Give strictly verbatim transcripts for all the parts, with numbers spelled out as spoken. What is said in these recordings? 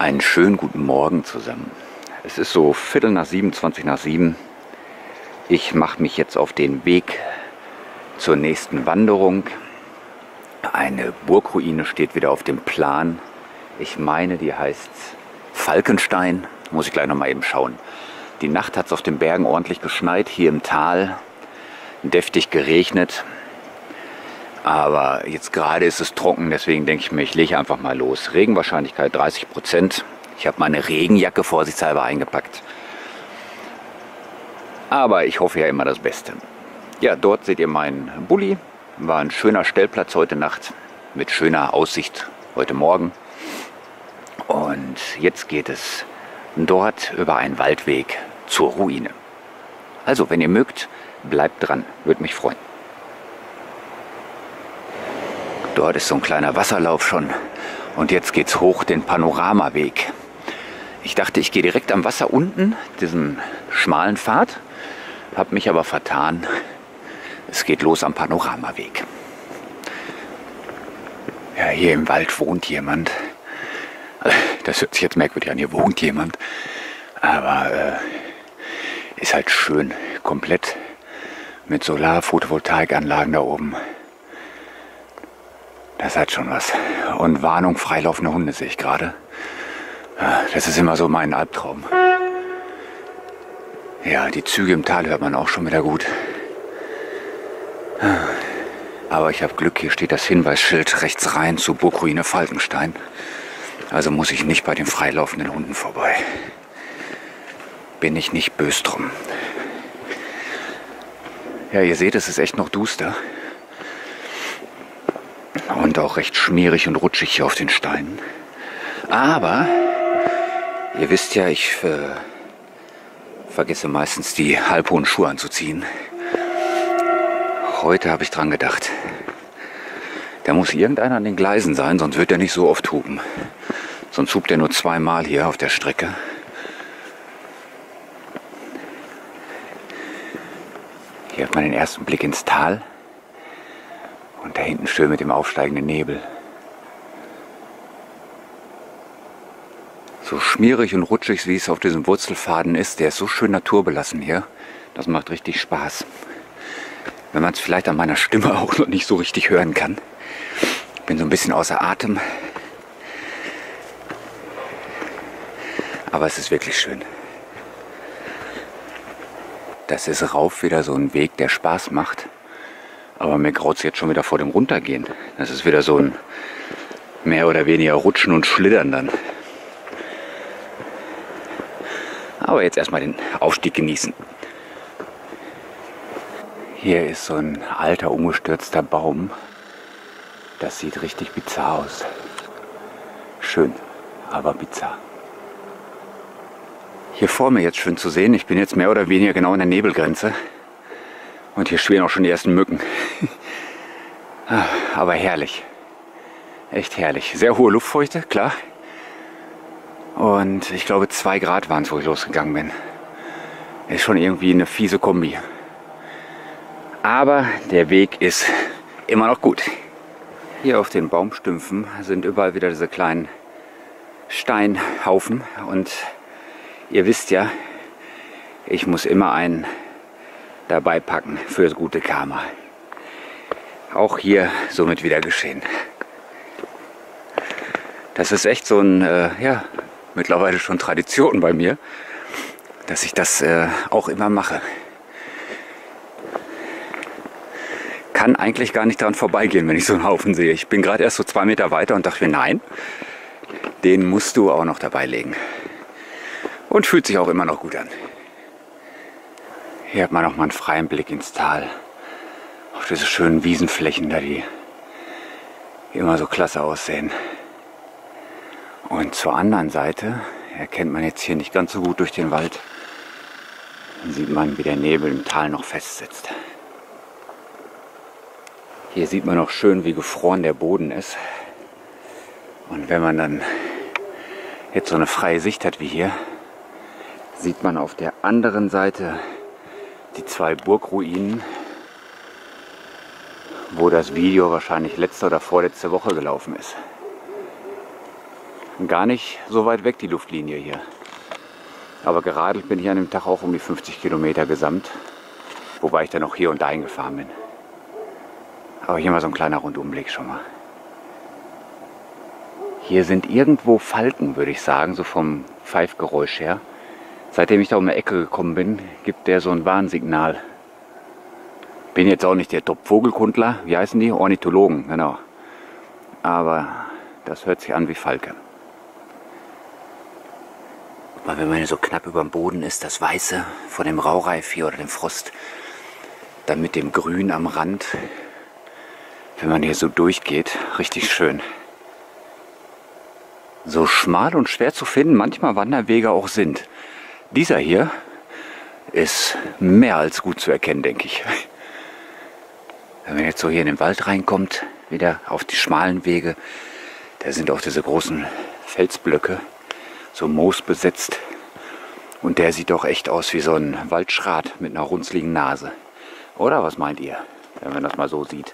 Einen schönen guten Morgen zusammen. Es ist so Viertel nach sieben, zwanzig nach sieben. Ich mache mich jetzt auf den Weg zur nächsten Wanderung. Eine Burgruine steht wieder auf dem Plan. Ich meine, die heißt Falkenstein. Muss ich gleich noch mal eben schauen. Die Nacht hat es auf den Bergen ordentlich geschneit, hier im Tal deftig geregnet. Aber jetzt gerade ist es trocken, deswegen denke ich mir, ich lege einfach mal los. Regenwahrscheinlichkeit dreißig Prozent. Ich habe meine Regenjacke vorsichtshalber eingepackt. Aber ich hoffe ja immer das Beste. Ja, dort seht ihr meinen Bulli. War ein schöner Stellplatz heute Nacht mit schöner Aussicht heute Morgen. Und jetzt geht es dort über einen Waldweg zur Ruine. Also, wenn ihr mögt, bleibt dran. Würde mich freuen. Dort ist so ein kleiner Wasserlauf schon. Und jetzt geht's hoch den Panoramaweg. Ich dachte, ich gehe direkt am Wasser unten, diesen schmalen Pfad. Habe mich aber vertan. Es geht los am Panoramaweg. Ja, hier im Wald wohnt jemand. Das hört sich jetzt merkwürdig an, hier wohnt jemand. Aber äh, ist halt schön. Komplett mit Solar-Photovoltaikanlagen da oben. Das hat schon was. Und Warnung, freilaufende Hunde sehe ich gerade. Das ist immer so mein Albtraum. Ja, die Züge im Tal hört man auch schon wieder gut. Aber ich habe Glück, hier steht das Hinweisschild rechts rein zur Burgruine Falkenstein. Also muss ich nicht bei den freilaufenden Hunden vorbei. Bin ich nicht böse drum. Ja, ihr seht, es ist echt noch duster. Und auch recht schmierig und rutschig hier auf den Steinen. Aber ihr wisst ja, ich äh, vergesse meistens die halbhohen Schuhe anzuziehen. Heute habe ich dran gedacht. Da muss irgendeiner an den Gleisen sein, sonst wird er nicht so oft hupen. Sonst hupt er nur zweimal hier auf der Strecke. Hier hat man den ersten Blick ins Tal. Und da hinten schön mit dem aufsteigenden Nebel. So schmierig und rutschig, wie es auf diesem Wurzelfaden ist, der ist so schön naturbelassen hier. Das macht richtig Spaß. Wenn man es vielleicht an meiner Stimme auch noch nicht so richtig hören kann. Ich bin so ein bisschen außer Atem. Aber es ist wirklich schön. Das ist rauf wieder so ein Weg, der Spaß macht. Aber mir graut es jetzt schon wieder vor dem Runtergehen. Das ist wieder so ein mehr oder weniger Rutschen und Schlittern dann. Aber jetzt erstmal den Aufstieg genießen. Hier ist so ein alter, umgestürzter Baum. Das sieht richtig bizarr aus. Schön, aber bizarr. Hier vor mir jetzt schön zu sehen. Ich bin jetzt mehr oder weniger genau in der Nebelgrenze. Und hier schwirren auch schon die ersten Mücken. Aber herrlich. Echt herrlich. Sehr hohe Luftfeuchte, klar. Und ich glaube zwei Grad waren es, wo ich losgegangen bin. Ist schon irgendwie eine fiese Kombi. Aber der Weg ist immer noch gut. Hier auf den Baumstümpfen sind überall wieder diese kleinen Steinhaufen. Und ihr wisst ja, ich muss immer einen dabei packen für das gute Karma. Auch hier somit wieder geschehen. Das ist echt so ein, äh, ja, mittlerweile schon Tradition bei mir, dass ich das äh, auch immer mache. Kann eigentlich gar nicht daran vorbeigehen, wenn ich so einen Haufen sehe. Ich bin gerade erst so zwei Meter weiter und dachte mir, nein, den musst du auch noch dabei legen. Und fühlt sich auch immer noch gut an. Hier hat man noch mal einen freien Blick ins Tal. Auf diese schönen Wiesenflächen da, die immer so klasse aussehen. Und zur anderen Seite erkennt man jetzt hier nicht ganz so gut durch den Wald. Dann sieht man, wie der Nebel im Tal noch festsitzt. Hier sieht man auch schön, wie gefroren der Boden ist. Und wenn man dann jetzt so eine freie Sicht hat wie hier, sieht man auf der anderen Seite die zwei Burgruinen, wo das Video wahrscheinlich letzte oder vorletzte Woche gelaufen ist. gar nicht so weit weg, die Luftlinie hier. Aber geradelt bin ich an dem Tag auch um die fünfzig Kilometer gesamt. Wobei ich dann auch hier und dahin gefahren bin. Aber hier mal so ein kleiner Rundumblick schon mal. Hier sind irgendwo Falken, würde ich sagen, so vom Pfeifgeräusch her. Seitdem ich da um die Ecke gekommen bin, gibt der so ein Warnsignal. Bin jetzt auch nicht der Top-Vogelkundler, wie heißen die? Ornithologen, genau. Aber das hört sich an wie Falke. Weil wenn man so knapp über dem Boden ist, das Weiße von dem Raureif hier oder dem Frost, dann mit dem Grün am Rand, wenn man hier so durchgeht, richtig schön. So schmal und schwer zu finden manchmal Wanderwege auch sind. Dieser hier ist mehr als gut zu erkennen, denke ich. Wenn man jetzt so hier in den Wald reinkommt, wieder auf die schmalen Wege, da sind auch diese großen Felsblöcke, so moosbesetzt. Und der sieht doch echt aus wie so ein Waldschrat mit einer runzligen Nase. Oder was meint ihr, wenn man das mal so sieht?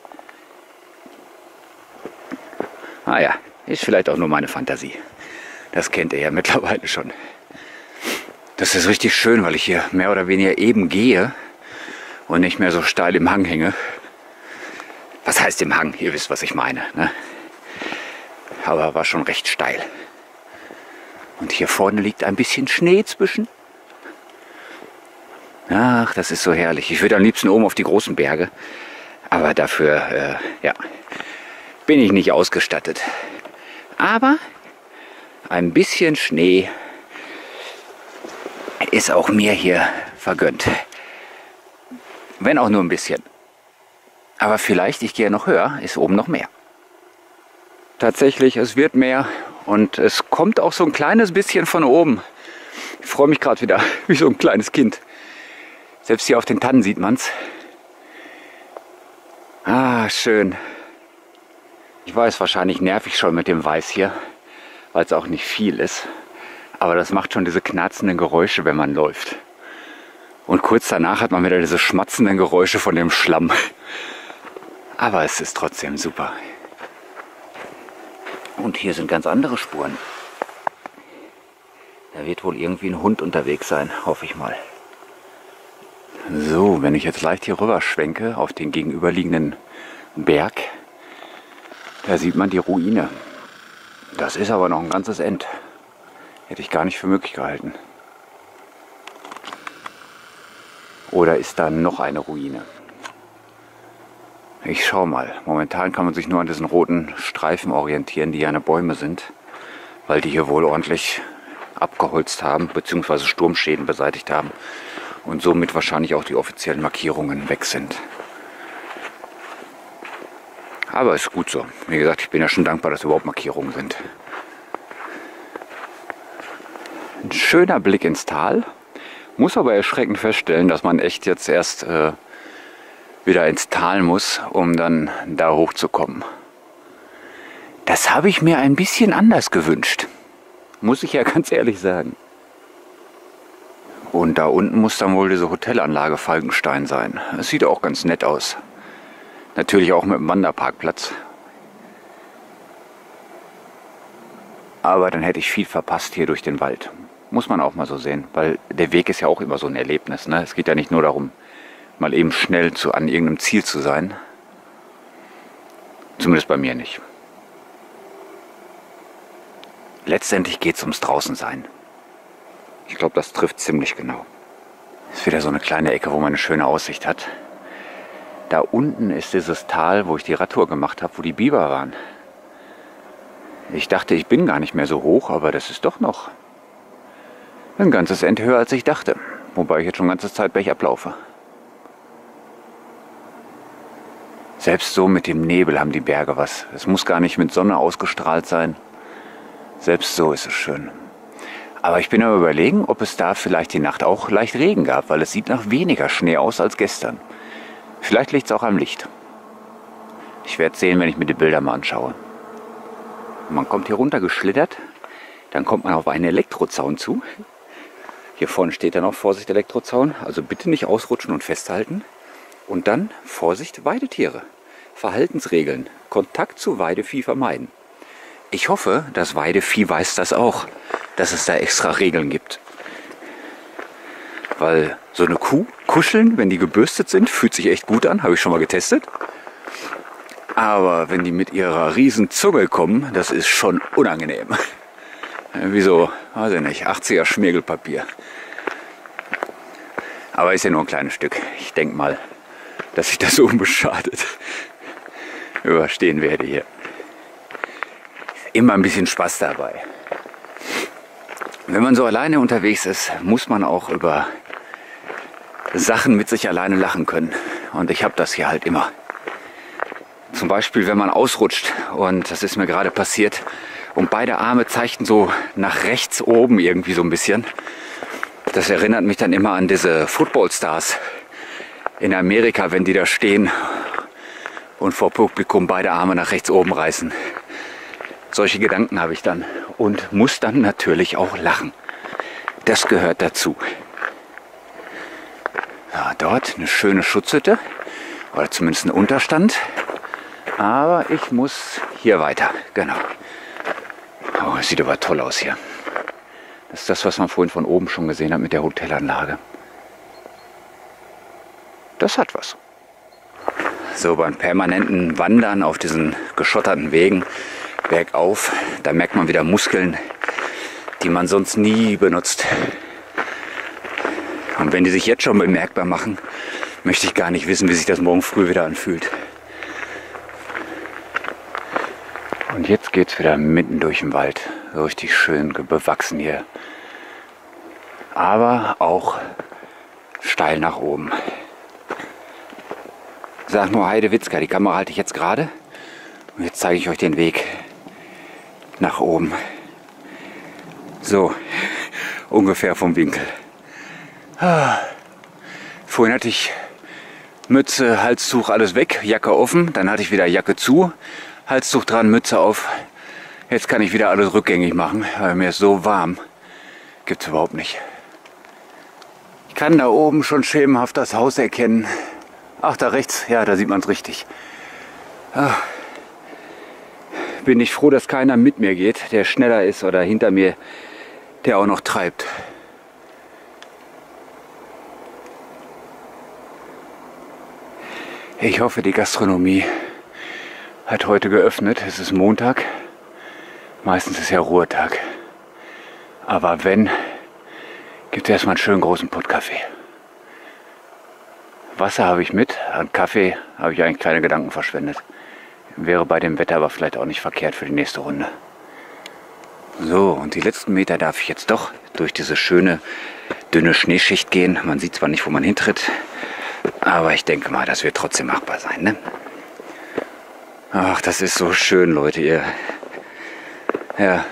Ah ja, ist vielleicht auch nur meine Fantasie. Das kennt ihr ja mittlerweile schon. Das ist richtig schön, weil ich hier mehr oder weniger eben gehe und nicht mehr so steil im Hang hänge. Was heißt im Hang? Ihr wisst, was ich meine, ne? Aber war schon recht steil. Und hier vorne liegt ein bisschen Schnee zwischen. Ach, das ist so herrlich. Ich würde am liebsten oben auf die großen Berge. Aber dafür, äh, ja, bin ich nicht ausgestattet. Aber ein bisschen Schnee ist auch mir hier vergönnt. Wenn auch nur ein bisschen. Aber vielleicht, ich gehe noch höher, ist oben noch mehr. Tatsächlich, es wird mehr und es kommt auch so ein kleines bisschen von oben. Ich freue mich gerade wieder, wie so ein kleines Kind. Selbst hier auf den Tannen sieht man es. Ah, schön. Ich weiß, wahrscheinlich nervig schon mit dem Weiß hier, weil es auch nicht viel ist. Aber das macht schon diese knarzenden Geräusche, wenn man läuft. Und kurz danach hat man wieder diese schmatzenden Geräusche von dem Schlamm. Aber es ist trotzdem super. Und hier sind ganz andere Spuren. Da wird wohl irgendwie ein Hund unterwegs sein, hoffe ich mal. So, wenn ich jetzt leicht hier rüber schwenke auf den gegenüberliegenden Berg, da sieht man die Ruine. Das ist aber noch ein ganzes End. Hätte ich gar nicht für möglich gehalten. Oder ist da noch eine Ruine? Ich schau mal. Momentan kann man sich nur an diesen roten Streifen orientieren, die ja eine Bäume sind, weil die hier wohl ordentlich abgeholzt haben, beziehungsweise Sturmschäden beseitigt haben und somit wahrscheinlich auch die offiziellen Markierungen weg sind. Aber ist gut so. Wie gesagt, ich bin ja schon dankbar, dass überhaupt Markierungen sind. Ein schöner Blick ins Tal. Muss aber erschreckend feststellen, dass man echt jetzt erst äh, wieder ins Tal muss, um dann da hochzukommen. Das habe ich mir ein bisschen anders gewünscht. Muss ich ja ganz ehrlich sagen. Und da unten muss dann wohl diese Hotelanlage Falkenstein sein. Es sieht auch ganz nett aus. Natürlich auch mit dem Wanderparkplatz. Aber dann hätte ich viel verpasst hier durch den Wald. Muss man auch mal so sehen, weil der Weg ist ja auch immer so ein Erlebnis, ne? Es geht ja nicht nur darum, mal eben schnell zu, an irgendeinem Ziel zu sein. Zumindest bei mir nicht. Letztendlich geht es ums Draußensein. Ich glaube, das trifft ziemlich genau. Ist wieder so eine kleine Ecke, wo man eine schöne Aussicht hat. Da unten ist dieses Tal, wo ich die Radtour gemacht habe, wo die Biber waren. Ich dachte, ich bin gar nicht mehr so hoch, aber das ist doch noch ein ganzes End höher, als ich dachte. Wobei ich jetzt schon ganze Zeit bergab laufe. Selbst so mit dem Nebel haben die Berge was. Es muss gar nicht mit Sonne ausgestrahlt sein. Selbst so ist es schön. Aber ich bin am Überlegen, ob es da vielleicht die Nacht auch leicht Regen gab, weil es sieht nach weniger Schnee aus als gestern. Vielleicht liegt es auch am Licht. Ich werde sehen, wenn ich mir die Bilder mal anschaue. Man kommt hier runter geschlittert, dann kommt man auf einen Elektrozaun zu. Hier vorne steht dann auch Vorsicht Elektrozaun, also bitte nicht ausrutschen und festhalten. Und dann Vorsicht Weidetiere. Verhaltensregeln, Kontakt zu Weidevieh vermeiden. ich hoffe, das Weidevieh weiß das auch, dass es da extra Regeln gibt. Weil so eine Kuh kuscheln, wenn die gebürstet sind, fühlt sich echt gut an, habe ich schon mal getestet. Aber wenn die mit ihrer riesen Zunge kommen, das ist schon unangenehm. Wie so, weiß ich nicht, achtziger Schmirgelpapier. Aber ist ja nur ein kleines Stück. Ich denke mal, dass ich das unbeschadet überstehen werde hier. Immer ein bisschen Spaß dabei. Wenn man so alleine unterwegs ist, muss man auch über Sachen mit sich alleine lachen können. Und ich habe das hier halt immer. Zum Beispiel, wenn man ausrutscht. Und das ist mir gerade passiert. Und beide Arme zeigten so nach rechts oben irgendwie so ein bisschen. Das erinnert mich dann immer an diese Footballstars in Amerika, wenn die da stehen und vor Publikum beide Arme nach rechts oben reißen. Solche Gedanken habe ich dann und muss dann natürlich auch lachen. Das gehört dazu. Ja, dort eine schöne Schutzhütte oder zumindest ein Unterstand. Aber ich muss hier weiter. Genau. Oh, es sieht aber toll aus hier. Das ist das, was man vorhin von oben schon gesehen hat mit der Hotelanlage. Das hat was. So beim permanenten Wandern auf diesen geschotterten Wegen bergauf, da merkt man wieder Muskeln, die man sonst nie benutzt. Und wenn die sich jetzt schon bemerkbar machen, möchte ich gar nicht wissen, wie sich das morgen früh wieder anfühlt. Und jetzt geht's wieder mitten durch den Wald. So richtig schön bewachsen hier. Aber auch steil nach oben. Sag nur Heidewitzka, die Kamera halte ich jetzt gerade. Und jetzt zeige ich euch den Weg nach oben. So, ungefähr vom Winkel. Ah. Vorhin hatte ich Mütze, Halstuch, alles weg, Jacke offen. Dann hatte ich wieder Jacke zu, Halstuch dran, Mütze auf. Jetzt kann ich wieder alles rückgängig machen, weil mir ist so warm. Gibt's überhaupt nicht. Ich kann da oben schon schemenhaft das Haus erkennen. Ach, da rechts, ja, da sieht man es richtig. Ach. Bin ich froh, dass keiner mit mir geht, der schneller ist oder hinter mir, der auch noch treibt. Ich hoffe, die Gastronomie hat heute geöffnet. Es ist Montag. Meistens ist ja Ruhetag. Aber wenn, gibt es erstmal einen schönen großen Puttkaffee. Wasser habe ich mit, an Kaffee habe ich eigentlich keine Gedanken verschwendet. Wäre bei dem Wetter aber vielleicht auch nicht verkehrt für die nächste Runde. So, und die letzten Meter darf ich jetzt doch durch diese schöne, dünne Schneeschicht gehen. Man sieht zwar nicht, wo man hintritt, aber ich denke mal, das wird trotzdem machbar sein, ne? Ach, das ist so schön, Leute, ihr. Ja.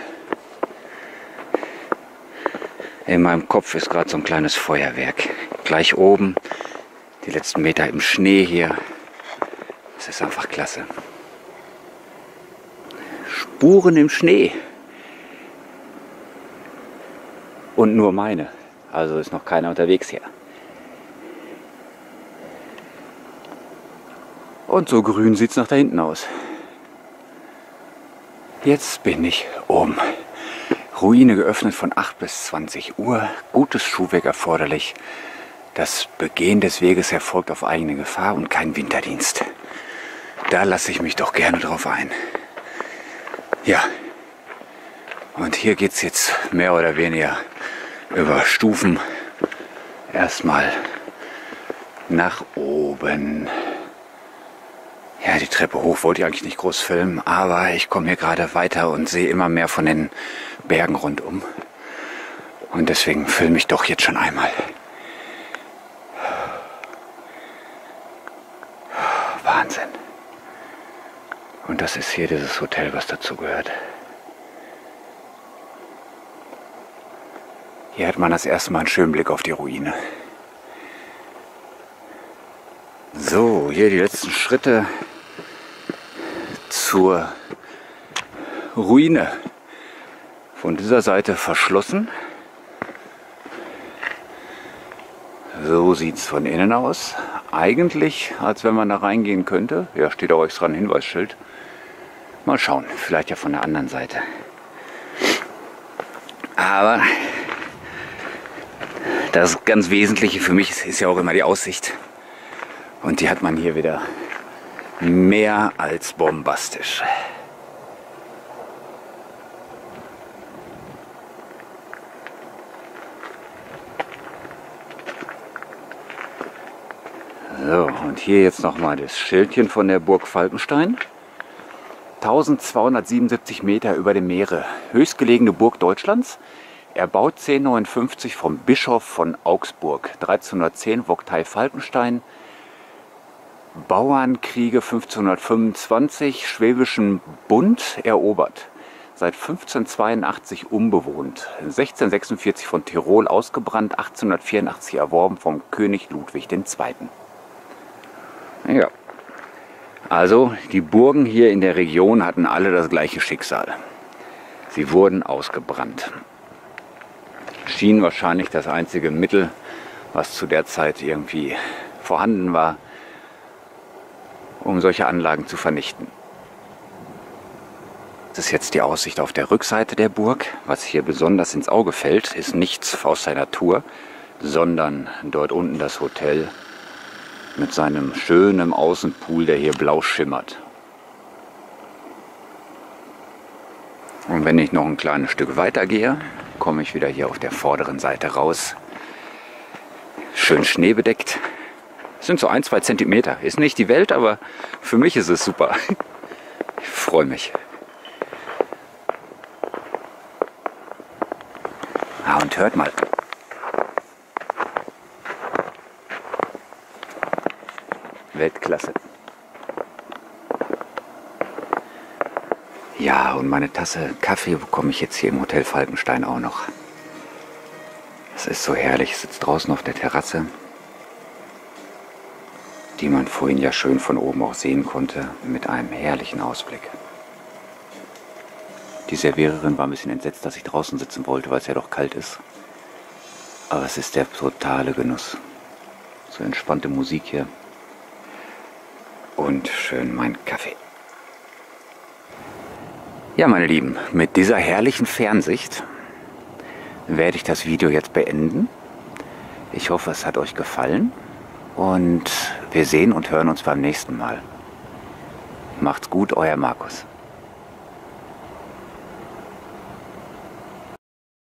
In meinem Kopf ist gerade so ein kleines Feuerwerk. Gleich oben, die letzten Meter im Schnee hier. Das ist einfach klasse. Spuren im Schnee. Und nur meine. Also ist noch keiner unterwegs hier. Und so grün sieht es nach da hinten aus. Jetzt bin ich oben. Ruine geöffnet von acht bis zwanzig Uhr. Gutes Schuhwerk erforderlich. Das Begehen des Weges erfolgt auf eigene Gefahr und kein Winterdienst. Da lasse ich mich doch gerne drauf ein. Ja. Und hier geht es jetzt mehr oder weniger über Stufen erstmal nach oben. Ja, die Treppe hoch wollte ich eigentlich nicht groß filmen, aber ich komme hier gerade weiter und sehe immer mehr von den Bergen rundum. Und deswegen filme ich doch jetzt schon einmal. Wahnsinn. Und das ist hier dieses Hotel, was dazu gehört. Hier hat man das erste Mal einen schönen Blick auf die Ruine. So, hier die letzten Schritte zur Ruine. Von dieser Seite verschlossen. So sieht es von innen aus. Eigentlich, als wenn man da reingehen könnte. Ja, steht auch extra ein Hinweisschild. Mal schauen, vielleicht ja von der anderen Seite. Aber das ganz Wesentliche für mich ist, ist ja auch immer die Aussicht. Und die hat man hier wieder mehr als bombastisch. So, und hier jetzt nochmal das Schildchen von der Burg Falkenstein. eintausendzweihundertsiebenundsiebzig Meter über dem Meere. Höchstgelegene Burg Deutschlands. Erbaut zehnhundertneunundfünfzig vom Bischof von Augsburg. dreizehnhundertzehn Vogtei Falkenstein. Bauernkriege fünfzehnhundertfünfundzwanzig. Schwäbischen Bund erobert. Seit fünfzehnhundertzweiundachtzig unbewohnt. sechzehnhundertsechsundvierzig von Tirol ausgebrannt. achtzehnhundertvierundachtzig erworben vom König Ludwig der Zweite. Ja. Also die Burgen hier in der Region hatten alle das gleiche Schicksal. Sie wurden ausgebrannt. Schien wahrscheinlich das einzige Mittel, was zu der Zeit irgendwie vorhanden war, um solche Anlagen zu vernichten. Das ist jetzt die Aussicht auf der Rückseite der Burg. Was hier besonders ins Auge fällt, ist nichts aus der Natur, sondern dort unten das Hotel mit seinem schönen Außenpool, der hier blau schimmert. Und wenn ich noch ein kleines Stück weiter gehe, komme ich wieder hier auf der vorderen Seite raus. Schön schneebedeckt. Das sind so ein, zwei Zentimeter. Ist nicht die Welt, aber für mich ist es super. Ich freue mich. Ah, und hört mal. Weltklasse. Ja, und meine Tasse Kaffee bekomme ich jetzt hier im Hotel Falkenstein auch noch. Es ist so herrlich. Ich sitze draußen auf der Terrasse, die man vorhin ja schön von oben auch sehen konnte, mit einem herrlichen Ausblick. Die Serviererin war ein bisschen entsetzt, dass ich draußen sitzen wollte, weil es ja doch kalt ist. Aber es ist der totale Genuss. So entspannte Musik hier. Und schön mein Kaffee. Ja, meine Lieben, mit dieser herrlichen Fernsicht werde ich das Video jetzt beenden. Ich hoffe, es hat euch gefallen. Und wir sehen und hören uns beim nächsten Mal. Macht's gut, euer Markus.